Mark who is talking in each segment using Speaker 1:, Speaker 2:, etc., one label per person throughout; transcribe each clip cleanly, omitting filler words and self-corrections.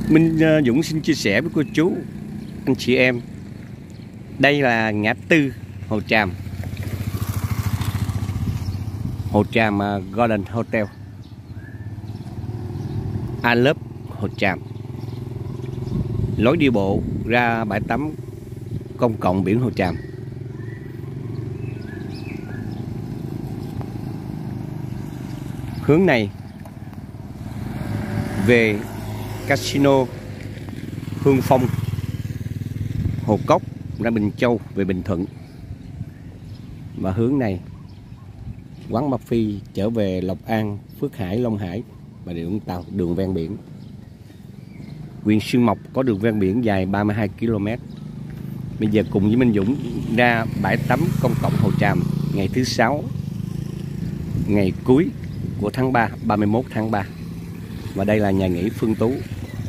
Speaker 1: Minh Dũng xin chia sẻ với cô chú, anh chị em. Đây là ngã tư Hồ Tràm, Hồ Tràm Golden Hotel, I Love Hồ Tràm. Lối đi bộ ra bãi tắm công cộng biển Hồ Tràm. Hướng này về Casino Hương Phong, Hồ Cốc ra Bình Châu về Bình Thuận. Và hướng này quán Mafia Phi trở về Lộc An, Phước Hải, Long Hải và đường tàu, đường ven biển. Huyện Xuyên Mộc có đường ven biển dài 32 km. Bây giờ cùng với Minh Dũng ra bãi tắm công cộng Hồ Tràm ngày thứ 6, ngày cuối của tháng 3, 31 tháng 3. Và đây là nhà nghỉ Phương Tú.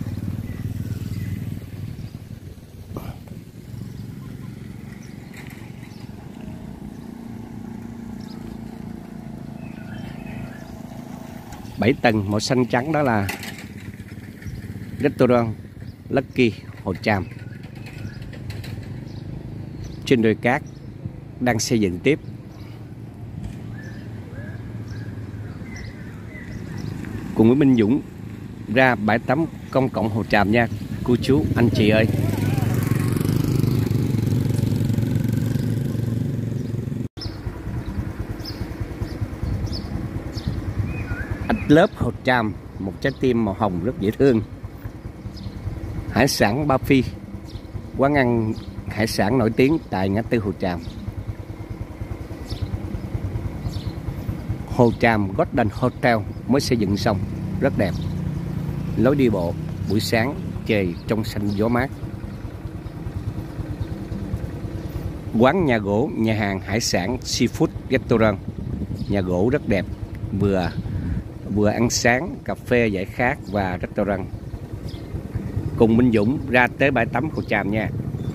Speaker 1: Bảy tầng màu xanh trắng đó là restaurant Lucky Hồ Tràm. Trên đồi cát đang xây dựng tiếp. Cùng với Minh Dũng ra bãi tắm công cộng Hồ Tràm nha cô chú anh chị ơi. I Love Hồ Tràm, một trái tim màu hồng rất dễ thương. Hải sản Ba Phi, quán ăn hải sản nổi tiếng tại ngã tư Hồ Tràm. Hồ Tràm Golden Hotel mới xây dựng xong, rất đẹp. Lối đi bộ buổi sáng trời trong xanh gió mát. Quán nhà gỗ, nhà hàng hải sản Seafood Restaurant. Nhà gỗ rất đẹp, vừa ăn sáng, cà phê giải khát và restaurant. Cùng Minh Dũng ra tới bãi tắm Hồ Tràm nha.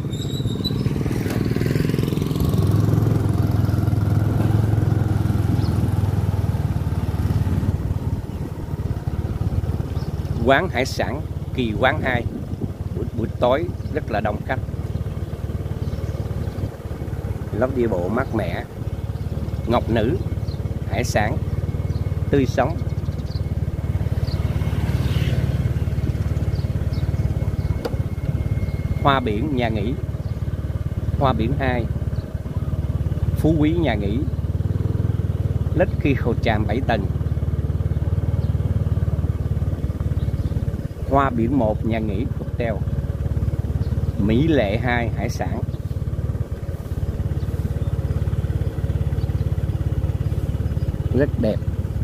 Speaker 1: Quán hải sản Kỳ Quán 2, buổi tối rất là đông khách. Lối đi bộ mát mẻ. Ngọc Nữ, hải sản tươi sống. Hoa biển nhà nghỉ, Hoa biển 2, Phú Quý nhà nghỉ, Lucky Hồ Tràm 7 tầng. Hoa biển 1 nhà nghỉ hotel, Mỹ Lệ 2 hải sản. Rất đẹp.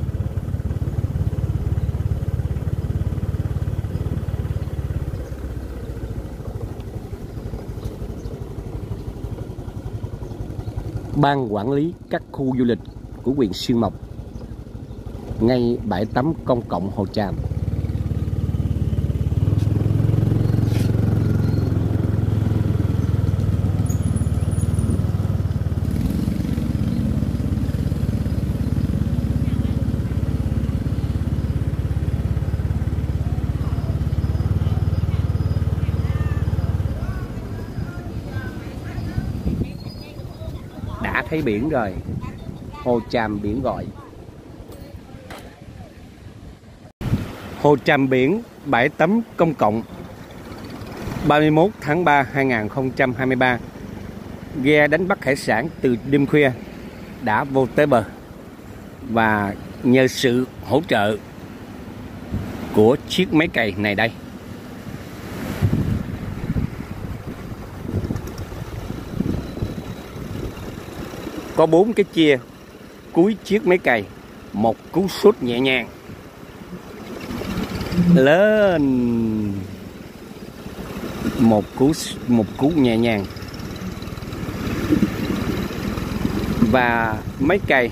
Speaker 1: Ban quản lý các khu du lịch của huyện Xuyên Mộc, ngay bãi tắm công cộng Hồ Tràm. Đã thấy biển rồi, Hồ Tràm biển gọi. Hồ Tràm biển bãi tắm công cộng 31 tháng 3 2023. Ghe đánh bắt hải sản từ đêm khuya đã vô tới bờ. Và nhờ sự hỗ trợ của chiếc máy cày này đây. Có 4 cái chia cuối chiếc máy cày, một cú sút nhẹ nhàng lên, một cú nhẹ nhàng, và máy cày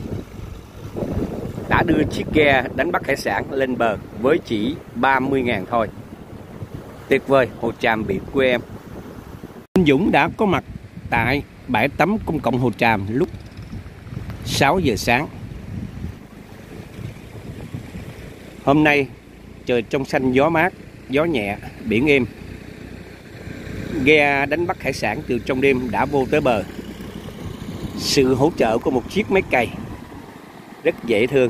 Speaker 1: đã đưa chiếc ghe đánh bắt hải sản lên bờ với chỉ 30.000 thôi. Tuyệt vời, Hồ Tràm biển quê em. Minh Dũng đã có mặt tại bãi tắm công cộng Hồ Tràm lúc 6 giờ sáng. Hôm nay trời trong xanh gió mát, gió nhẹ, biển êm. Ghe đánh bắt hải sản từ trong đêm đã vô tới bờ. Sự hỗ trợ của một chiếc máy cày rất dễ thương.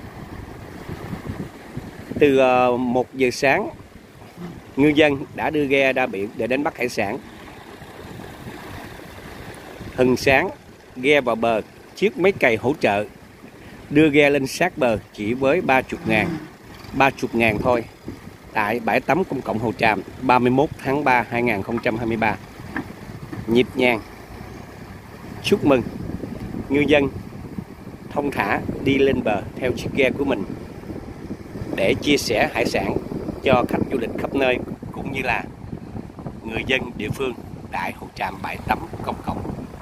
Speaker 1: Từ 1 giờ sáng, ngư dân đã đưa ghe ra biển để đánh bắt hải sản. Hừng sáng, ghe vào bờ, chiếc máy cày hỗ trợ đưa ghe lên sát bờ chỉ với 30.000 thôi, tại bãi tắm công cộng Hồ Tràm, 31 tháng 3 2023. Nhịp nhàng. Chúc mừng ngư dân thông thả đi lên bờ theo chiếc ghe của mình để chia sẻ hải sản cho khách du lịch khắp nơi, cũng như là người dân địa phương tại Hồ Tràm bãi tắm công cộng.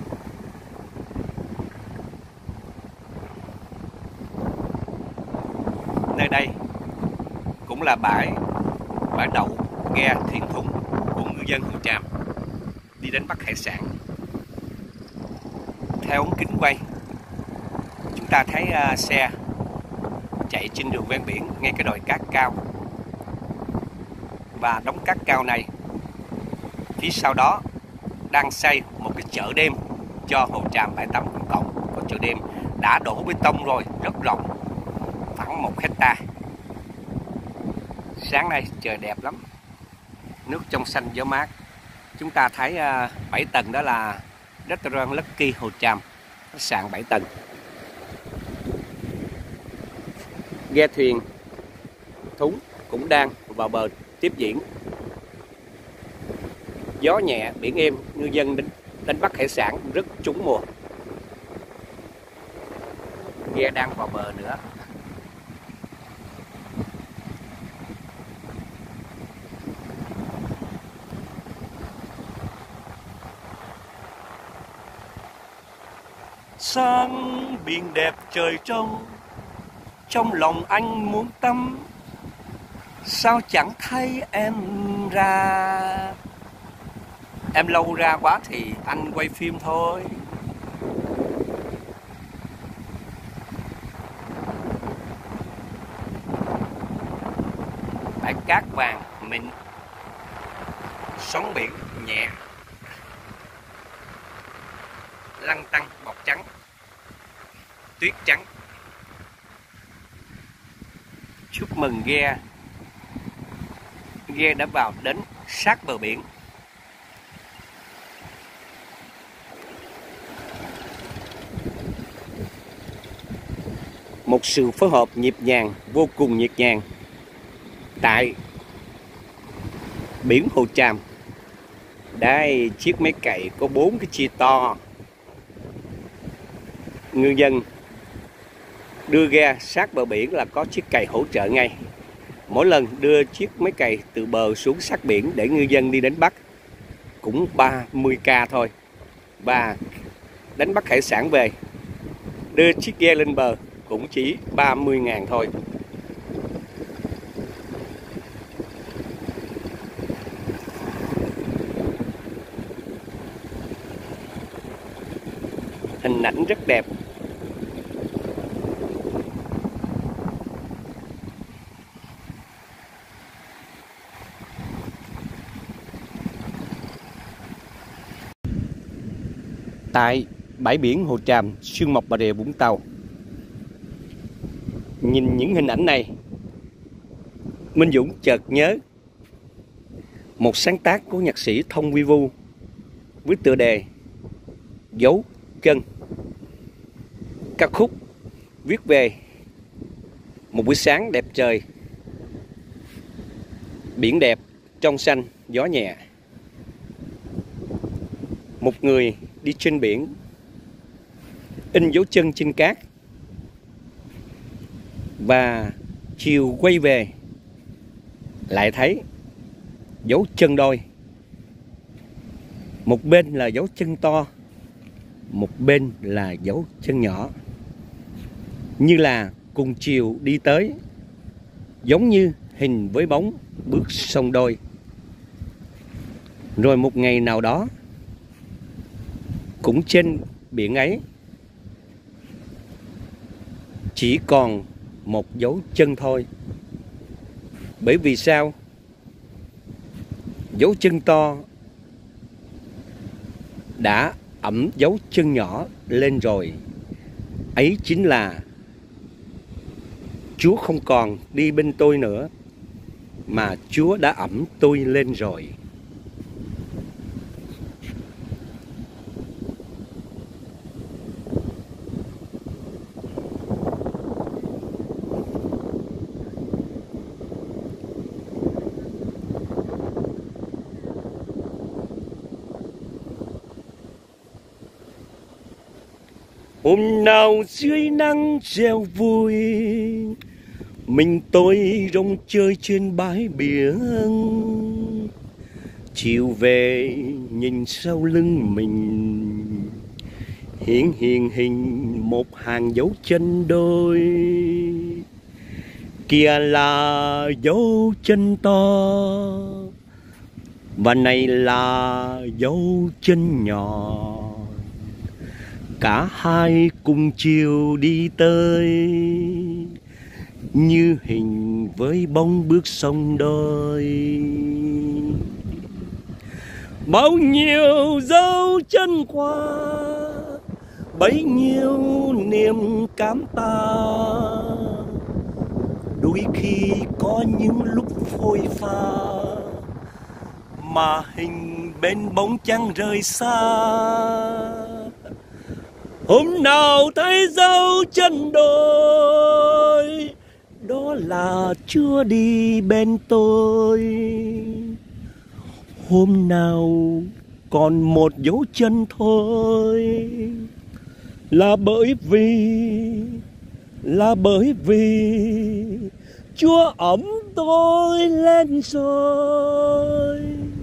Speaker 1: Nơi đây cũng là bãi đậu ghe thuyền thúng của ngư dân Hồ Tràm đi đánh bắt hải sản. Theo ống kính quay, chúng ta thấy xe chạy trên đường ven biển ngay cái đồi cát cao, và đống cát cao này phía sau đó đang xây một cái chợ đêm cho Hồ Tràm bãi tắm công cộng. Có chợ đêm đã đổ bê tông rồi, rất rộng, khoảng 1 hectare. Sáng nay trời đẹp lắm, nước trong xanh gió mát. Chúng ta thấy 7 tầng đó là Restaurant Lucky Hồ Tràm, khách sạn 7 tầng. Ghe thuyền thúng cũng đang vào bờ tiếp diễn. Gió nhẹ, biển êm, ngư dân đánh bắt hải sản rất trúng mùa. Ghe đang vào bờ nữa. Sáng biển đẹp trời trong lòng anh muốn tắm, sao chẳng thấy em ra. Em lâu ra quá thì anh quay phim thôi. Bãi cát vàng mịn, sóng biển nhẹ, lăn tăn bọt trắng, tuyết trắng. Chúc mừng ghe đã vào đến sát bờ biển. Một sự phối hợp nhịp nhàng, vô cùng nhịp nhàng tại biển Hồ Tràm. Đây, chiếc máy cày có 4 cái chia to. Ngư dân đưa ghe sát bờ biển là có chiếc cày hỗ trợ ngay. Mỗi lần đưa chiếc máy cày từ bờ xuống sát biển để ngư dân đi đánh bắt cũng 30k thôi. Và đánh bắt hải sản về, đưa chiếc ghe lên bờ cũng chỉ 30.000 thôi. Hình ảnh rất đẹp. Tại bãi biển Hồ Tràm, Xuyên Mộc, Bà Rịa Vũng Tàu. Nhìn những hình ảnh này, Minh Dũng chợt nhớ một sáng tác của nhạc sĩ Thông Vi Vu với tựa đề Dấu Chân. Ca khúc viết về một buổi sáng đẹp trời, biển đẹp, trong xanh, gió nhẹ. Một người đi trên biển, in dấu chân trên cát, và chiều quay về lại thấy dấu chân đôi. Một bên là dấu chân to, một bên là dấu chân nhỏ, như là cùng chiều đi tới, giống như hình với bóng bước song đôi. Rồi một ngày nào đó, cũng trên biển ấy, chỉ còn một dấu chân thôi. Bởi vì sao? Dấu chân to đã ẵm dấu chân nhỏ lên rồi. Ấy chính là Chúa không còn đi bên tôi nữa, mà Chúa đã ẵm tôi lên rồi. Hôm nào dưới nắng reo vui, mình tôi rong chơi trên bãi biển. Chiều về nhìn sau lưng mình, hiện hình một hàng dấu chân đôi. Kia là dấu chân to, và này là dấu chân nhỏ. Cả hai cùng chiều đi tới, như hình với bóng bước sông đôi. Bao nhiêu dấu chân qua, bấy nhiêu niềm cảm ta. Đôi khi có những lúc phôi pha, mà hình bên bóng trăng rời xa. Hôm nào thấy dấu chân đôi, đó là Chúa đi bên tôi. Hôm nào còn một dấu chân thôi, là bởi vì Chúa ẵm tôi lên rồi.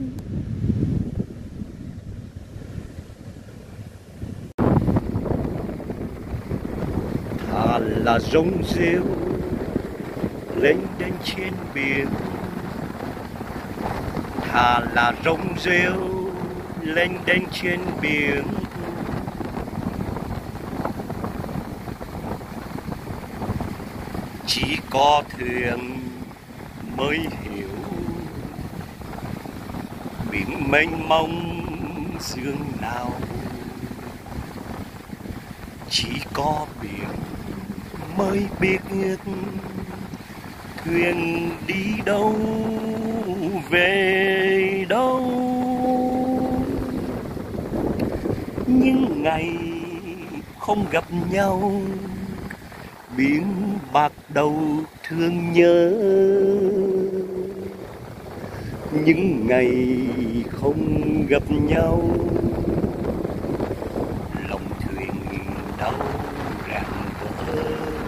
Speaker 1: Thà là rong rêu lên đến trên biển, thà là rong rêu lên đến trên biển. Chỉ có thuyền mới hiểu biển mênh mông dương nào. Chỉ có biển mới biết thuyền đi đâu về đâu. Những ngày không gặp nhau, biển bạc đầu thương nhớ. Những ngày không gặp nhau, lòng thuyền đau rạn vỡ.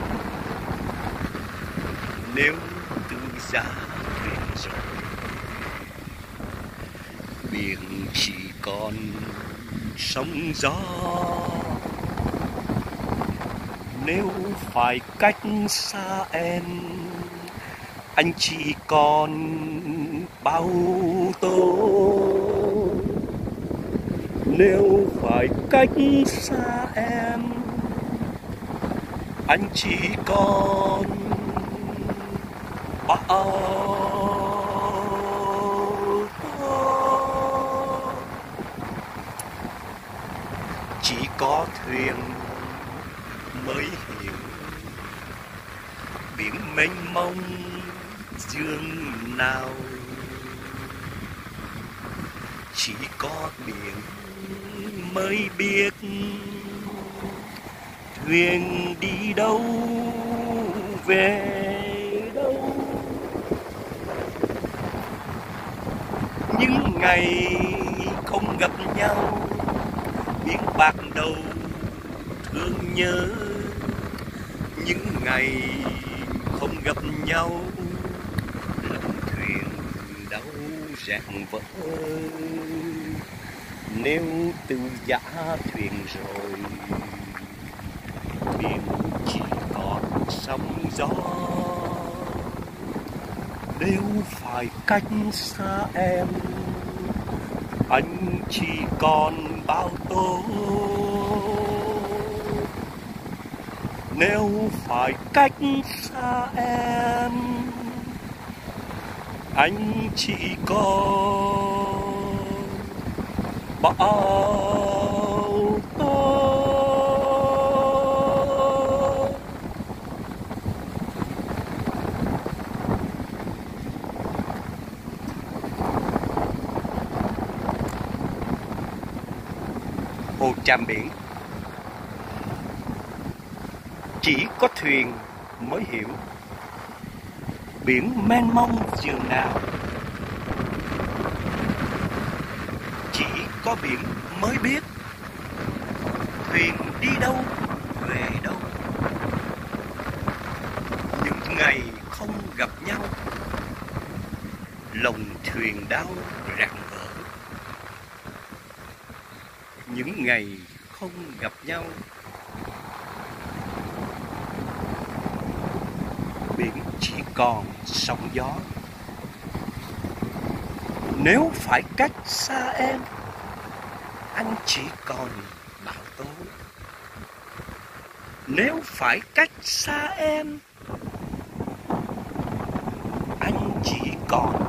Speaker 1: Nếu từ giá thuyền rồi, biển chỉ còn sóng gió. Nếu phải cách xa em, anh chỉ còn bao tố. Nếu phải cách xa em, anh chỉ còn bao tố. Chỉ có thuyền mới hiểu biển mênh mông dương nào. Chỉ có biển mới biết thuyền đi đâu về đâu. Những ngày không gặp nhau, biển bạc đầu thương nhớ. Những ngày không gặp nhau, lòng thuyền đau rạn vỡ. Nếu từ giã thuyền rồi, biển chỉ còn sóng gió. Nếu phải cách xa em, anh chỉ còn bao tố. Nếu phải cách xa em, anh chỉ còn bão tố. Hồ Tràm Biển chỉ có thuyền mới hiểu, biển mênh mông dường nào. Chỉ có biển mới biết thuyền đi đâu về đâu. Những ngày không gặp nhau, lòng thuyền đau rạn vỡ. Những ngày không gặp nhau, biển chỉ còn sóng gió. Nếu phải cách xa em, anh chỉ còn bão tố. Nếu phải cách xa em, anh chỉ còn